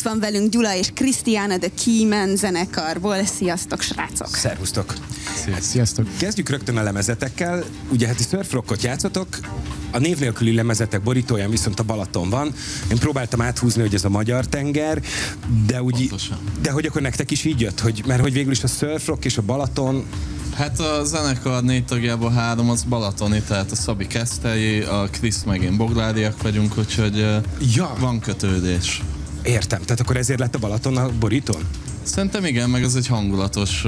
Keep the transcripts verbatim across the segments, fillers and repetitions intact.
van velünk Gyula és Krisztiána The Keyman zenekarból. Sziasztok, srácok! Szervusztok! Sziasztok! Kezdjük rögtön a lemezetekkel. Ugye hát surf rockot játszotok, a név nélküli lemezetek borítóján viszont a Balaton van. Én próbáltam áthúzni, hogy ez a magyar tenger, de úgy, de hogy akkor nektek is így jött, hogy, mert hogy végül is a surf rock és a Balaton. Hát a zenekar négy tagjából három az balatoni, tehát a Szabi Keszthelyi, a Krisz meg én bogládiak vagyunk, úgyhogy ja. van kötődés. Értem, tehát akkor ezért lett a Balaton a borítón? Szerintem igen, meg ez egy hangulatos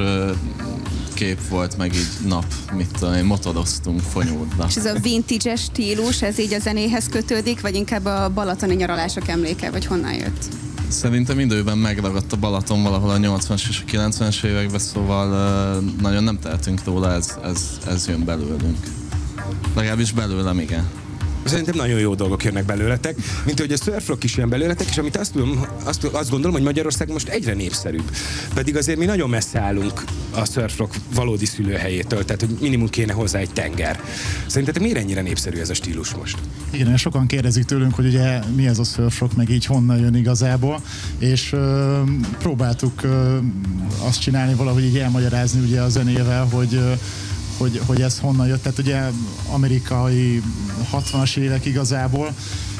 kép volt, meg így nap, mit tudom én, motoroztunk Fonyódba. És ez a vintage-es stílus, ez így a zenéhez kötődik, vagy inkább a balatoni nyaralások emléke, vagy honnan jött? Szerintem időben megragadt a Balaton valahol a nyolcvanas és a kilencvenes években, szóval uh, nagyon nem tehetünk róla, ez, ez, ez jön belőlünk. Legalábbis belőlem, igen. Szerintem nagyon jó dolgok jönnek belőletek, mint hogy a surf rock is jön belőletek, és amit azt, tudom, azt, azt gondolom, hogy Magyarország most egyre népszerűbb. Pedig azért mi nagyon messze állunk a surf rock valódi szülőhelyétől, tehát hogy minimum kéne hozzá egy tenger. Szerintetek miért ennyire népszerű ez a stílus most? Igen, sokan kérdezik tőlünk, hogy ugye mi ez a surf rock, meg így honnan jön igazából, és ö, próbáltuk ö, azt csinálni, valahogy így elmagyarázni ugye a zenével, hogy ö, Hogy, hogy ez honnan jött, tehát ugye amerikai hatvanas évek igazából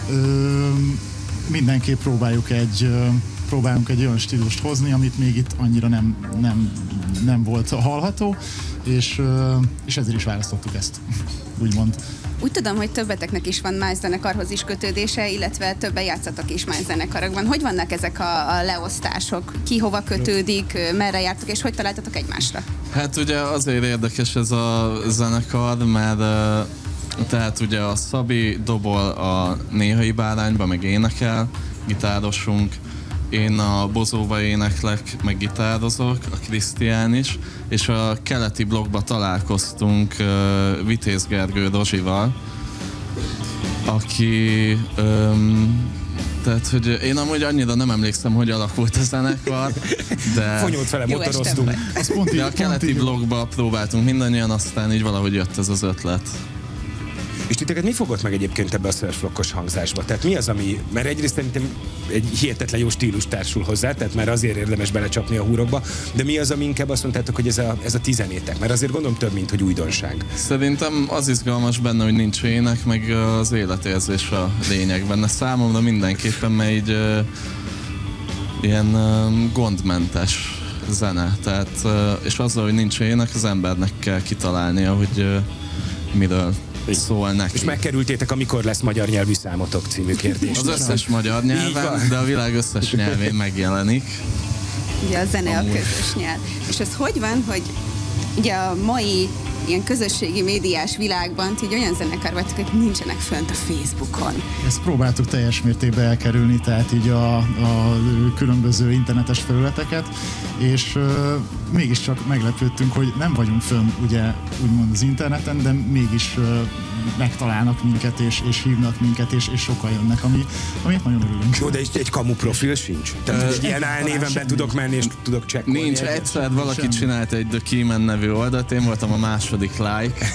ö, mindenképp próbáljuk egy, ö, próbálunk egy olyan stílust hozni, amit még itt annyira nem, nem, nem volt hallható, és, ö, és ezért is választottuk ezt, úgymond. Úgy tudom, hogy többeteknek is van más zenekarhoz is kötődése, illetve többen játszatok is más zenekarokban. Hogy vannak ezek a, a leosztások? Ki hova kötődik, merre jártok, és hogy találtatok egymásra? Hát ugye azért érdekes ez a zenekar, mert tehát ugye a Szabi dobol a Néhai Bárányba, meg énekel, gitárosunk, én a Bozóba éneklek, meg gitározok, a Krisztián is, és a keleti blokkba találkoztunk uh, Vitéz Gergő Rozsival, aki... Um, tehát, hogy én amúgy annyira nem emlékszem, hogy alakult a zenekar, de... Fonyód fele motoroztunk. De a keleti blokkba próbáltunk mindannyian, aztán így valahogy jött ez az ötlet. És titeket mi fogott meg egyébként ebbe a surf rockos hangzásba? Tehát mi az, ami... Mert egyrészt szerintem egy hihetetlen jó stílus társul hozzá, tehát már azért érdemes belecsapni a húrokba, de mi az, ami inkább azt mondtátok, hogy ez a, ez a tizenétek? Mert azért gondolom több, mint hogy újdonság. Szerintem az izgalmas benne, hogy nincs ének, meg az életérzés a lényeg benne. Számomra mindenképpen, mert így uh, ilyen uh, gondmentes zene. Tehát, uh, és azzal, hogy nincs ének, az embernek kell kitalálnia, hogy uh, miről szól neki. És megkerültétek, amikor lesz magyar nyelvű számotok című kérdés. Az összes magyar nyelven, de a világ összes nyelvén megjelenik. Ugye a zene Amúgy. A közös nyelv. És ez hogy van, hogy ugye a mai ilyen közösségi médiás világban így olyan zenekar vagytok, hogy nincsenek fönt a Facebookon. Ezt próbáltuk teljes mértékben elkerülni, tehát így a, a különböző internetes felületeket, és uh, mégiscsak meglepődtünk, hogy nem vagyunk fönn ugye úgymond az interneten, de mégis uh, megtalálnak minket, és, és hívnak minket, és, és sokan jönnek, ami, amit nagyon örülünk. Jó, de egy kamu profil sincs? Tehát uh, egy ilyen álnéven be tudok menni, és tudok csekkolni. Nincs, egyszer valaki semmi. Csinált egy The Keyman nevű oldalt, én voltam a második like,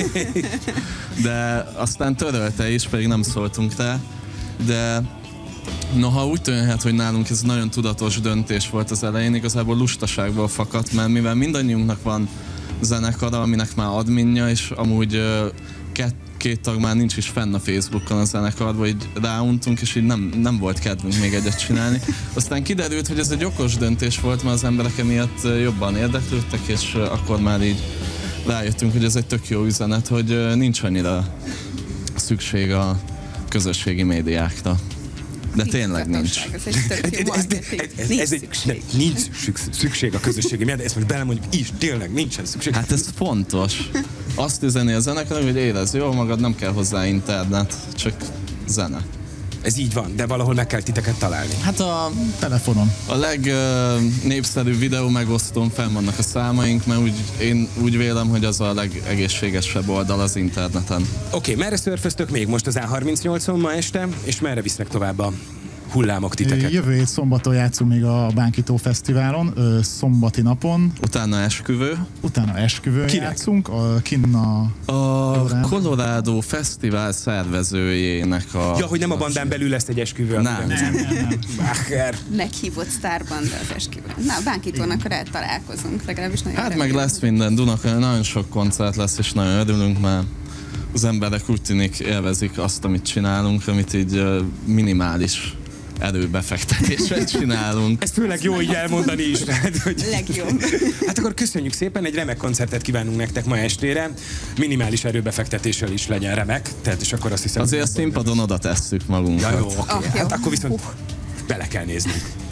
de aztán törölte is, pedig nem szóltunk rá, de noha úgy tűnhet, hogy nálunk ez nagyon tudatos döntés volt az elején, igazából lustaságból fakadt, mert mivel mindannyiunknak van zenekara, aminek már adminja, és amúgy két, két tag már nincs is fenn a Facebookon a zenekarban, így ráuntunk, és így nem, nem volt kedvünk még egyet csinálni. Aztán kiderült, hogy ez egy okos döntés volt, mert az emberek emiatt jobban érdeklődtek, és akkor már így rájöttünk, hogy ez egy tök jó üzenet, hogy nincs annyira szükség a közösségi médiákra. De tényleg nincs. Ez egy tök jó marketing. Nincs szükség. Nincs szükség a közösségi médiára, ezt most belemondjuk is, tényleg nincsen szükség. Hát ez fontos. Azt üzeni a zenekar, hogy érezd jól magad, nem kell hozzá internet, csak zene. Ez így van, de valahol meg kell titeket találni. Hát a telefonon. A legnépszerűbb videó megosztón fenn vannak a számaink, mert úgy, én úgy vélem, hogy az a legegészségesebb oldal az interneten. Oké, okay, merre szörföztök még most az á harmincnyolcon ma este, és merre visznek tovább a hullámok titeket? Jövő hét szombaton játszunk még a Bánkító Fesztiválon, ö, szombati napon, Utána esküvő. utána esküvőn Kinek? játszunk, a Kinna... A Colorado Fesztivál szervezőjének a... Ja, hogy nem a bandán belül lesz egy esküvő. Nem. amiben- Nem, nem, nem. Bacher. Meghívott sztárbanda az esküvőn. Na, Bánkítónak akkor eltalálkozunk, legalábbis nagyon Hát meg remélem. lesz minden. Dunakon nagyon sok koncert lesz, és nagyon örülünk, mert az emberek úgy tűnik élvezik azt, amit csinálunk, amit így ö, minimális erőbefektetéssel csinálunk. Ez főleg jó így elmondani is. Tehát, hogy... Legjobb. Hát akkor köszönjük szépen, egy remek koncertet kívánunk nektek ma estére. Minimális erőbefektetéssel is legyen remek. Tehát és akkor azt hiszem... Azért a színpadon oda tesszük magunkat. Ja, jó, oké. Ah, jó. Hát akkor viszont bele kell néznünk.